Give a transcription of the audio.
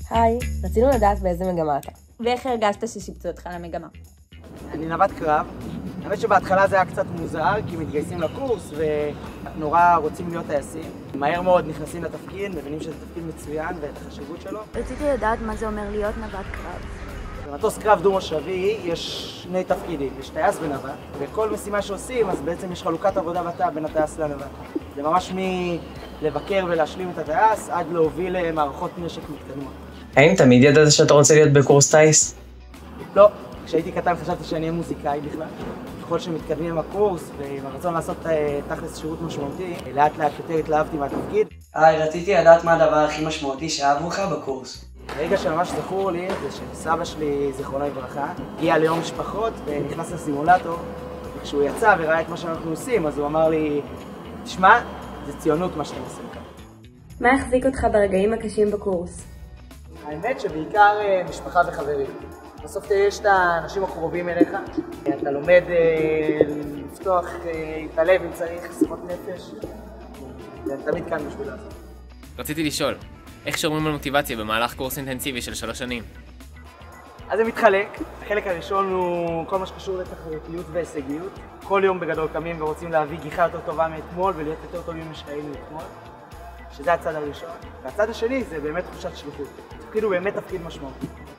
היי, רצינו לדעת באיזה מגמה אתה. ואיך הרגשת ששיבצו אותך למגמה? אני נווט קרב. האמת שבהתחלה זה היה קצת מוזר, כי מתגייסים לקורס ונורא רוצים להיות טייסים. מהר מאוד נכנסים לתפקיד, מבינים שזה תפקיד מצוין ואת החשיבות שלו. רציתי לדעת מה זה אומר להיות נווט קרב. במטוס קרב דו-מושבי יש שני תפקידים, יש טייס ונווט, וכל משימה שעושים אז בעצם יש חלוקת עבודה בתא בין הטייס לנווט. זה ממש מלבקר ולהשלים את הטייס עד להוביל מערכות נשק מתקדמות. האם תמיד ידעת שאתה רוצה להיות בקורס טייס? לא, כשהייתי קטן חשבתי שאני אהיה מוזיקאי בכלל. ככל שמתקדמים עם הקורס ועם הרצון לעשות תכלס שירות משמעותי, לאט לאט יותר התלהבתי מהתפקיד. רציתי לדעת מה הדבר הכי משמעותי שאהבו לך בקורס. הרגע שממש זכור לי זה שסבא שלי, זיכרונו לברכה, הגיע ליום משפחות ונכנס לסימולטור, וכשהוא יצא וראה את מה שאנחנו עושים, אז הוא אמר לי, תשמע, זה ציונות מה שאתם עושים כאן. מה החזיק אותך ברגעים הקשים בקורס? האמת שבעיקר משפחה וחברים. בסוף יש את האנשים הקרובים אליך, אתה לומד לפתוח את הלב אם צריך, שיחות נפש, ואני תמיד כאן בשביל לעשות. רציתי לשאול, איך שומרים על מוטיבציה במהלך קורס אינטנסיבי של 3 שנים? אז זה מתחלק. החלק הראשון הוא כל מה שקשור לתחרותיות והישגיות. כל יום בגדול קמים ורוצים להביא גיחה יותר טובה מאתמול ולהיות יותר טובים משהיינו אתמול, שזה הצד הראשון. והצד השני זה באמת תחושת שליחות. תפקיד הוא באמת תפקיד משמעותי.